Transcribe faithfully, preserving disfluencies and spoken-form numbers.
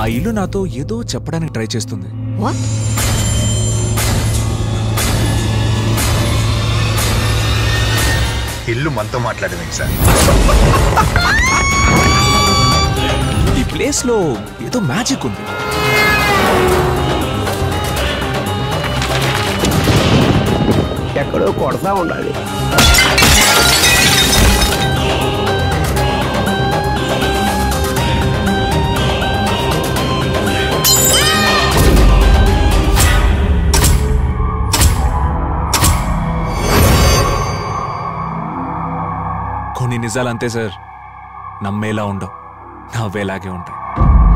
ఇల్లు నాతో ఏదో చెప్పడానికి ట్రై చేస్తుంది. ఇల్లు మనతో మాట్లాడేది సార్. ఈ ప్లేస్ లో ఏదో మ్యాజిక్ ఉంది. ఎక్కడో కొడతా ఉండాలి. కొన్ని నిజాలు అంతే సార్, నమ్మేలా ఉండవు, నవ్వేలాగే ఉంటాయి.